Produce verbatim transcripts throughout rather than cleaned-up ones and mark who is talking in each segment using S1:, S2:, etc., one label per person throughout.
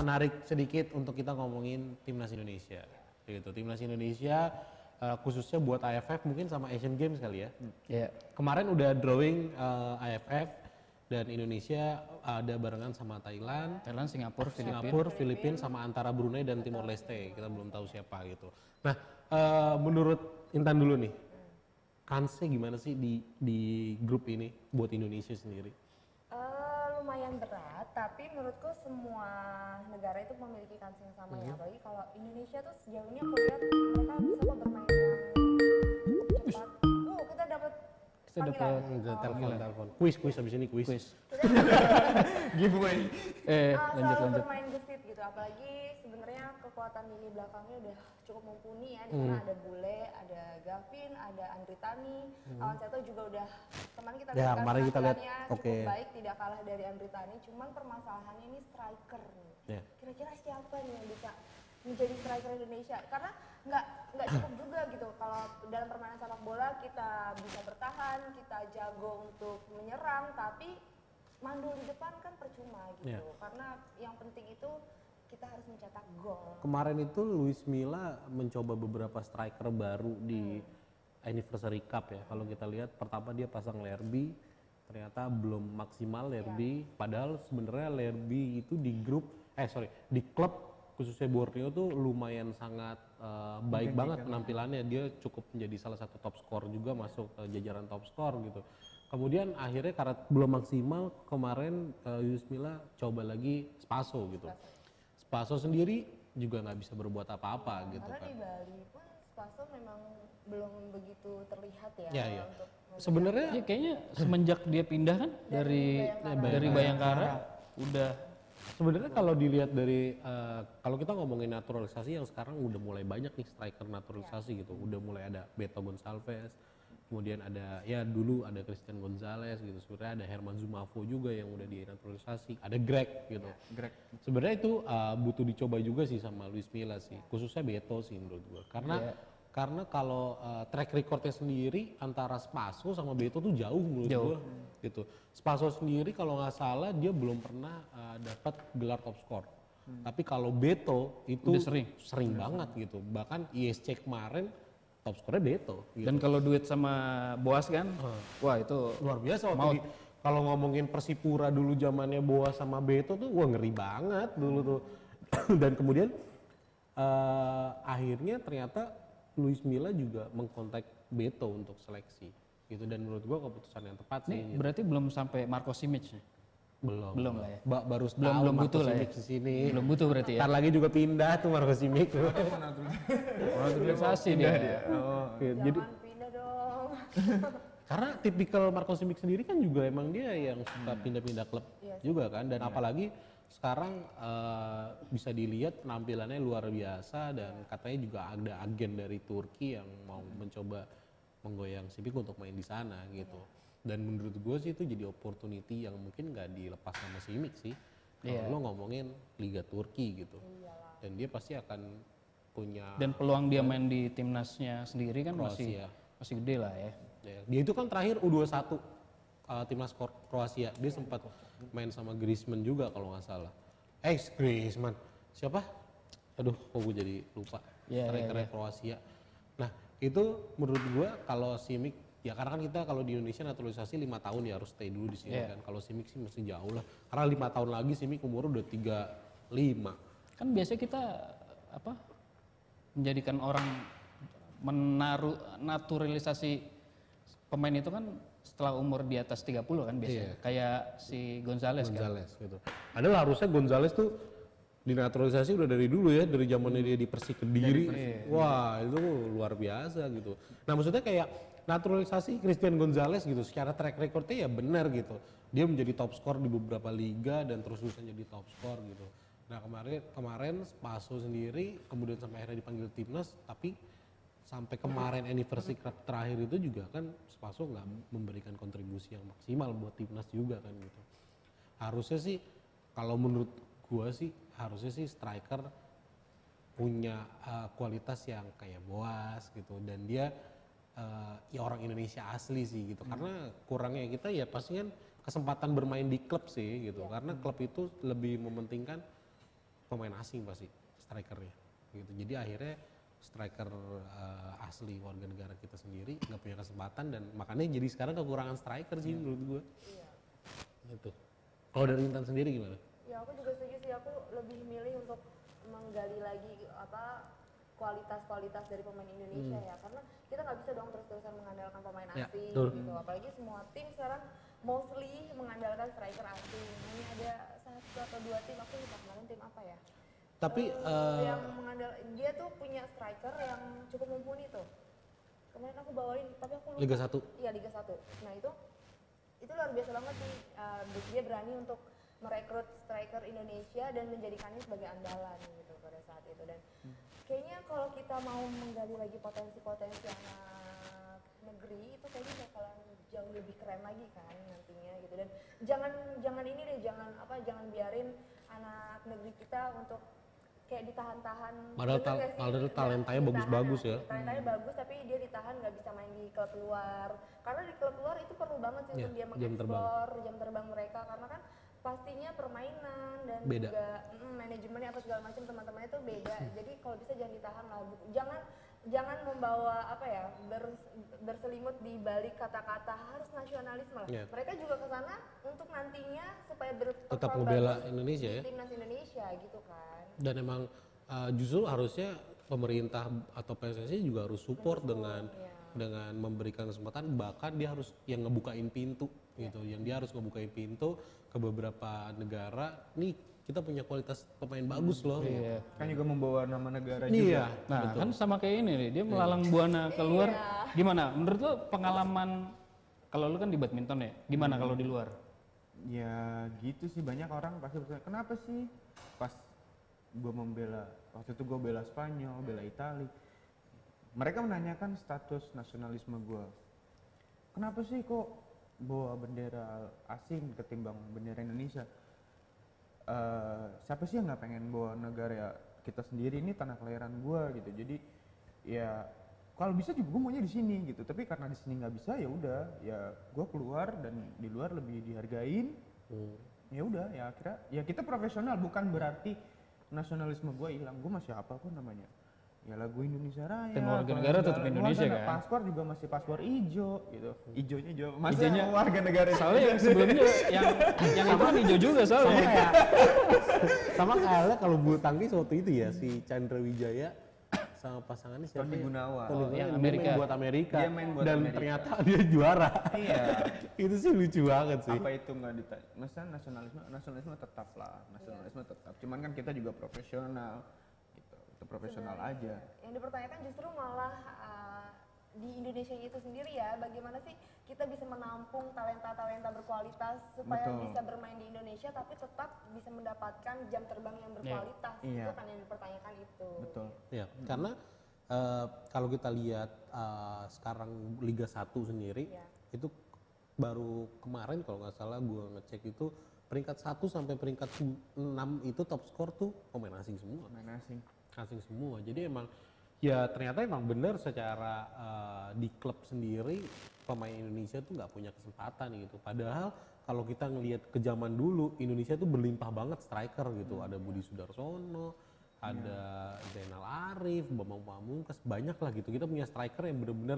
S1: menarik sedikit untuk kita ngomongin timnas Indonesia. Gitu. Timnas Indonesia uh, khususnya buat A F F mungkin sama Asian Games kali ya.
S2: Hmm. Yeah.
S1: Kemarin udah drawing uh, A F F dan Indonesia ada barengan sama Thailand,
S2: Thailand, Singapura,
S1: Singapura, Filipina sama antara Brunei dan Timor Leste. Kita belum tahu siapa gitu. Nah, uh, menurut Intan dulu nih, kansnya gimana sih di di grup ini buat Indonesia sendiri?
S3: Uh, lumayan berat, tapi menurutku semua negara itu memiliki kans yang sama ya. Apalagi kalau Indonesia tuh sejauh ini aku lihat mereka bisa kok bermain yang cepat. Uh, kita dapat
S2: Kita dapat
S1: telepon, telepon. Kuis, kuis habis ini kuis.
S2: Quiz. Giveaway. Eh,
S3: uh,
S2: lanjut
S3: selalu
S2: lanjut.
S3: bermain gesit gitu. Apalagi sebenarnya kekuatan lini belakangnya udah cukup mumpuni ya. Di sana
S1: Hmm.
S3: ada Bule, ada Gavin, ada Andri Tani.
S1: Hmm.
S3: Awan Seto juga udah kemarin kita
S1: Ya,
S3: lihat
S1: kemarin kita lihat,
S3: penampilannya
S1: oke.
S3: cukup baik, tidak kalah dari Andri Tani. Cuman permasalahannya ini striker nih.
S1: Ya.
S3: Kira-kira siapa nih yang bisa menjadi striker Indonesia? Karena nggak nggak cukup juga gitu. Kalau dalam permainan sepak bola kita bisa bertahan, kita jago untuk menyerang, tapi mandul di depan kan percuma gitu.
S1: Ya.
S3: Karena yang penting itu kita harus mencetak gol.
S1: Kemarin itu Luis Milla mencoba beberapa striker baru di Anniversary Cup ya. Kalau kita lihat pertama dia pasang Lerby, ternyata belum maksimal Lerby. Padahal sebenarnya Lerby itu di grup, eh sorry, di klub khususnya Borneo tuh lumayan sangat uh, baik banget penampilannya. Dia cukup menjadi salah satu top skor juga, masuk uh, jajaran top skor gitu. Kemudian akhirnya karena belum maksimal, kemarin uh, Luis Milla coba lagi Spaso gitu. Spaso sendiri juga nggak bisa berbuat apa-apa gitu
S3: Karena
S1: kan.
S3: di Bali pun Spaso memang belum begitu terlihat ya.
S1: Ya, ya.
S3: Untuk
S1: Sebenarnya
S2: Ya, kayaknya semenjak dia pindah kan dari
S3: Bayangkara.
S2: dari Bayangkara udah
S1: Sebenarnya kalau dilihat dari uh, kalau kita ngomongin naturalisasi yang sekarang udah mulai banyak nih striker naturalisasi gitu, udah mulai ada Beto Gonçalves, kemudian ada ya dulu ada Christian Gonzalez gitu, sebenarnya ada Herman Zumafo juga yang udah dinaturalisasi, ada Greg gitu.
S2: Greg.
S1: Sebenarnya itu uh, butuh dicoba juga sih sama Luis Milla sih, khususnya Beto sih menurut gua, karena
S2: Iya.
S1: karena kalau uh, track recordnya sendiri antara Spaso sama Beto tuh jauh menurut
S2: Jauh.
S1: gua gitu. Spaso sendiri kalau nggak salah dia belum pernah uh, dapat gelar top skor. Hmm. Tapi kalau Beto itu
S2: Udah sering.
S1: sering banget gitu. Bahkan I S C kemarin top skornya Beto. Gitu.
S2: Dan kalau duet sama Boas kan, wah itu
S1: Luar biasa waktu
S2: Maut.
S1: di- kalau ngomongin Persipura dulu zamannya Boas sama Beto tuh wah ngeri banget dulu tuh. Dan kemudian uh, akhirnya ternyata Luis Milla juga mengkontak Beto untuk seleksi gitu, dan menurut gua keputusan yang tepat sih.
S2: ini
S1: gitu.
S2: berarti belum sampai Marco Simic nih.
S1: belum
S2: belum lah ya.
S1: Ba- baru
S2: Belum
S1: setahun
S2: belum
S1: Marco
S2: butuh lah ya.
S1: Simic di sini.
S2: Belum butuh berarti ya.
S1: Ntar lagi juga pindah tuh Marco Simic.
S2: Naturalisasi dia.
S4: Oh.
S1: Oke, jadi
S3: Jangan pindah dong.
S1: karena tipikal Marco Simic sendiri kan juga emang dia yang suka pindah-pindah klub
S3: Iya sih.
S1: juga kan, dan apalagi sekarang eh, bisa dilihat penampilannya luar biasa, dan katanya juga ada agen dari Turki yang mau mencoba menggoyang Simic untuk main di sana gitu. Dan menurut gue sih itu jadi opportunity yang mungkin nggak dilepas sama Simic sih. Kalau
S2: Iya.
S1: lo ngomongin Liga Turki gitu, dan dia pasti akan punya
S2: Dan peluang dia main di timnasnya sendiri kan masih
S1: Kroasia.
S2: masih gede lah ya.
S1: Ya, dia itu kan terakhir U dua puluh satu uh, timnas Kro- Kroasia. Dia sempat main sama Griezmann juga kalau nggak salah. Eh, Griezmann. Siapa? Aduh, kok gue jadi lupa.
S2: Iya,
S1: Strikernya
S2: iya, iya.
S1: Kroasia. Nah, itu menurut gua kalau Simic, ya karena kan kita kalau di Indonesia naturalisasi lima tahun ya harus stay dulu di sini
S2: Iya.
S1: kan. Kalau Simic sih masih jauh lah. Karena lima tahun lagi Simic umur udah tiga puluh lima.
S2: Kan biasanya kita apa menjadikan orang menaruh naturalisasi pemain itu kan setelah umur di atas tiga puluh kan biasanya.
S1: Iya.
S2: Kayak si Gonzales, kan.
S1: Gonzales gitu. Padahal harusnya Gonzales tuh dinaturalisasi udah dari dulu ya, dari zamannya dia di Persik Kediri. Wah, itu luar biasa gitu. Nah, maksudnya kayak naturalisasi Christian Gonzalez gitu, secara track recordnya ya benar gitu. Dia menjadi top skor di beberapa liga dan terus terusan jadi top skor gitu. Nah, kemarin kemarin Spaso sendiri kemudian sampai akhirnya dipanggil timnas, tapi sampai kemarin anniversary cup terakhir itu juga kan Spaso nggak memberikan kontribusi yang maksimal buat timnas juga kan gitu. Harusnya sih kalau menurut gua sih harusnya sih striker punya uh, kualitas yang kayak Boas gitu, dan dia uh, ya orang Indonesia asli sih gitu. Hmm. Karena kurangnya kita ya pasti kan kesempatan bermain di klub sih gitu. Karena klub itu lebih mementingkan pemain asing pasti strikernya gitu. Jadi akhirnya striker uh, asli warga negara kita sendiri nggak punya kesempatan dan makanya jadi sekarang kekurangan striker sih menurut gue.
S3: Iya.
S1: Gitu. Kalau dari Intan sendiri gimana?
S3: Ya aku juga setuju sih, aku lebih milih untuk menggali lagi apa kualitas-kualitas dari pemain Indonesia
S1: Hmm.
S3: ya, karena kita nggak bisa dong terus-terusan mengandalkan pemain
S1: Ya,
S3: asing
S1: betul.
S3: gitu, apalagi semua tim sekarang mostly mengandalkan striker asing. Hanya ada satu atau dua tim, aku lupa kemarin tim apa ya.
S1: Tapi
S3: Eh,
S1: uh,
S3: yang mengandal dia tuh punya striker yang cukup mumpuni tuh. Kemarin aku bawain, tapi aku lupa.
S1: Liga satu.
S3: Iya, Liga satu. Nah, itu itu luar biasa banget sih. Uh, dia berani untuk merekrut striker Indonesia dan menjadikannya sebagai andalan gitu pada saat itu. Dan
S1: Hmm.
S3: kayaknya kalau kita mau menggali lagi potensi-potensi anak negeri itu kayaknya bakalan jauh lebih keren lagi kan nantinya gitu. Dan jangan jangan ini deh, jangan apa jangan biarin anak negeri kita untuk kayak ditahan-tahan.
S1: Padahal
S3: Bener
S1: tal-
S3: nggak sih?
S1: padahal
S3: Nah,
S1: talentanya
S3: ditahan,
S1: bagus-bagus ya.
S3: Talentanya bagus tapi dia ditahan nggak bisa main di klub luar. Karena di klub luar itu perlu banget sih
S1: Iya,
S3: untuk dia
S1: jam terbang.
S3: mengeksplor jam terbang mereka, karena kan pastinya permainan dan
S1: Beda.
S3: juga mm, manajemennya apa segala macam teman-temannya itu beda. Jadi kalau bisa jangan ditahan lah. Jangan jangan membawa apa ya ber- berselimut di balik kata-kata harus nasionalisme lah.
S1: Iya.
S3: Mereka juga ke sana untuk nantinya supaya
S1: Tetap
S3: berperform
S1: ngebela
S3: bagus
S1: Indonesia
S3: di
S1: ya.
S3: timnas Indonesia gitu kan.
S1: Dan emang uh, justru harusnya pemerintah atau P S S I juga harus support dengan
S3: Iya.
S1: dengan memberikan kesempatan, bahkan dia harus yang ngebukain pintu gitu, yang dia harus ngebukain pintu ke beberapa negara. Nih kita punya kualitas pemain bagus loh.
S2: Iya.
S4: Kan juga membawa nama negara
S1: Iya.
S4: juga.
S2: Nah, kan sama kayak ini nih, dia melalang buana keluar.
S3: Iya.
S2: Gimana? Menurut lo pengalaman kalau lu kan di badminton ya, gimana kalau di luar?
S4: Ya gitu sih, banyak orang pasti bertanya, kenapa sih pas gue membela, waktu itu gue bela Spanyol, bela Itali, mereka menanyakan status nasionalisme gue. Kenapa sih kok bawa bendera asing ketimbang bendera Indonesia? Eh, siapa sih yang nggak pengen bawa negara kita sendiri, ini tanah kelahiran gue gitu. Jadi ya kalau bisa juga gue maunya di sini gitu. Tapi karena di sini nggak bisa, ya udah, ya gue keluar dan di luar lebih dihargain.
S1: Hmm.
S4: Ya udah, ya akhirnya ya kita profesional, bukan berarti nasionalisme gue hilang. Gue masih apa kok namanya, ya lagu Indonesia Raya,
S2: Tim warga
S4: kalau
S2: negara
S4: segala-
S2: tetap Indonesia
S4: warga-
S2: kan?
S4: paspor juga masih paspor ijo gitu, ijonya hijau, masa
S2: Ijonya-
S4: warga negara
S2: Soalnya yang sebelumnya yang yang itu kan hijau juga
S1: Sama
S2: soalnya.
S1: kayak sama kayaknya kalau bulu tangkis waktu itu ya si Chandra Wijaya sama pasangannya siapa?
S4: Tony
S1: ya?
S4: Gunawan.
S1: Tony
S2: Oh,
S1: Gunawan,
S2: yang
S1: dia
S2: Amerika.
S1: main buat Amerika.
S4: Dia main buat
S1: dan
S4: Amerika.
S1: ternyata dia juara.
S4: Iya.
S1: Itu sih lucu banget sih.
S4: Apa itu nggak ditanya? Masalah nasionalisme, nasionalisme tetap lah, nasionalisme tetap. Cuman kan kita juga profesional, gitu. Itu profesional aja.
S3: Yang dipertanyakan justru malah uh, di Indonesia itu sendiri ya, bagaimana sih kita bisa menampung talenta-talenta berkualitas supaya
S4: Betul.
S3: bisa bermain di Indonesia tapi tetap bisa mendapatkan jam terbang yang berkualitas.
S4: Iya.
S3: Itu kan yang dipertanyakan itu.
S4: Betul.
S1: Ya, karena eh, kalau kita lihat eh, sekarang Liga satu sendiri
S3: Iya.
S1: itu baru kemarin kalau nggak salah gua ngecek itu peringkat satu sampai peringkat enam itu top skor tuh pemain asing semua.
S4: Pemain asing.
S1: Asing semua. Jadi emang ya ternyata emang benar secara eh, di klub sendiri pemain Indonesia tuh nggak punya kesempatan gitu. Padahal kalau kita ngelihat ke zaman dulu Indonesia tuh berlimpah banget striker gitu. Ada Budi Sudarsono, ada Zainal Arif, Bambang Pamungkas, banyak lah gitu. Kita punya striker yang benar-benar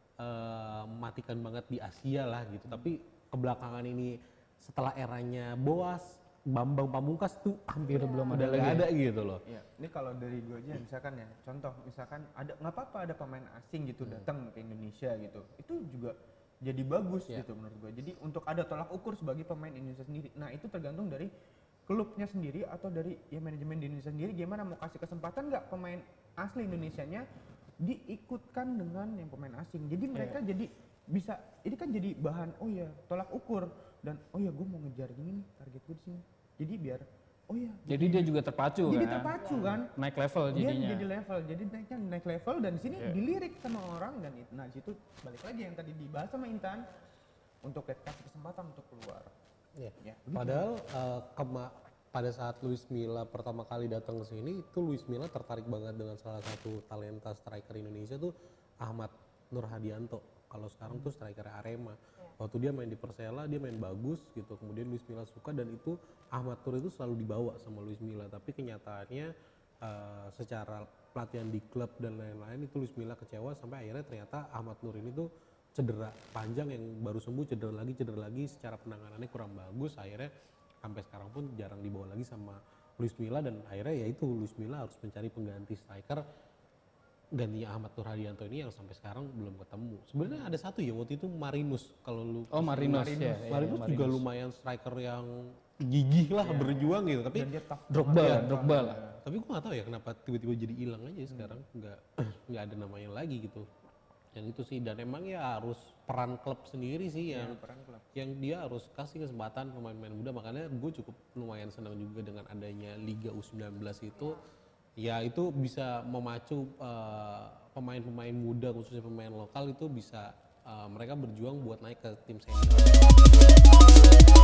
S1: eh, mematikan banget di Asia lah gitu. Tapi kebelakangan ini setelah eranya Boas, Bambang Pamungkas tuh hampir belum ada lagi ada gitu loh.
S4: Iya, ini kalau dari gue aja misalkan ya, contoh misalkan ada nggak apa-apa ada pemain asing gitu datang ke Indonesia gitu, itu juga jadi bagus
S1: Iya.
S4: gitu menurut gue. Jadi untuk ada tolak ukur sebagai pemain Indonesia sendiri. Nah itu tergantung dari klubnya sendiri atau dari ya manajemen di Indonesia sendiri gimana mau kasih kesempatan nggak pemain asli Indonesianya diikutkan dengan yang pemain asing. Jadi mereka jadi bisa, ini kan jadi bahan oh ya tolak ukur dan oh ya gue mau ngejar gini nih target gue di sini. Jadi biar oh ya
S2: Jadi dia juga terpacu
S4: jadi
S2: kan.
S4: terpacu kan.
S2: Naik level
S4: Dia
S2: jadinya.
S4: jadi level, jadi naiknya naik level dan di sini
S2: Iya.
S4: dilirik sama orang dan itu, nah di situ balik lagi yang tadi dibahas sama Intan untuk kasih kesempatan untuk keluar.
S1: Ya.
S4: Ya,
S1: Padahal eh, kema- pada saat Luis Milla pertama kali datang ke sini itu Luis Milla tertarik banget dengan salah satu talenta striker Indonesia tuh Ahmad Nur Hadianto kalau sekarang tuh striker Arema. Waktu dia main di Persela dia main bagus gitu, kemudian Luis Milla suka dan itu Ahmad Nur itu selalu dibawa sama Luis Milla, tapi kenyataannya uh, secara pelatihan di klub dan lain-lain itu Luis Milla kecewa sampai akhirnya ternyata Ahmad Nur ini tuh cedera panjang yang baru sembuh, cedera lagi, cedera lagi, secara penanganannya kurang bagus, akhirnya sampai sekarang pun jarang dibawa lagi sama Luis Milla dan akhirnya ya itu Luis Milla harus mencari pengganti striker gantinya Ahmad Nur Hadianto ini yang sampai sekarang belum ketemu. Sebenarnya ada satu ya waktu itu Marinus kalau lu
S2: Oh Marinus,
S1: Marinus,
S2: ya, ya,
S1: Marinus
S2: ya,
S1: juga
S2: Marinus.
S1: lumayan striker yang gigih lah berjuang gitu, tapi
S4: Dan dia tough
S2: Drogba,
S1: Iya,
S2: Drogba lah.
S1: tapi gue nggak tahu ya kenapa tiba-tiba jadi hilang aja sekarang, nggak nggak ada namanya lagi gitu. Yang itu sih, dan emang ya harus peran klub sendiri sih yang
S4: peran klub.
S1: yang dia harus kasih kesempatan pemain-pemain muda. Makanya gue cukup lumayan senang juga dengan adanya Liga U sembilan belas itu, ya itu bisa memacu uh, pemain-pemain muda khususnya pemain lokal itu bisa uh, mereka berjuang buat naik ke tim senior.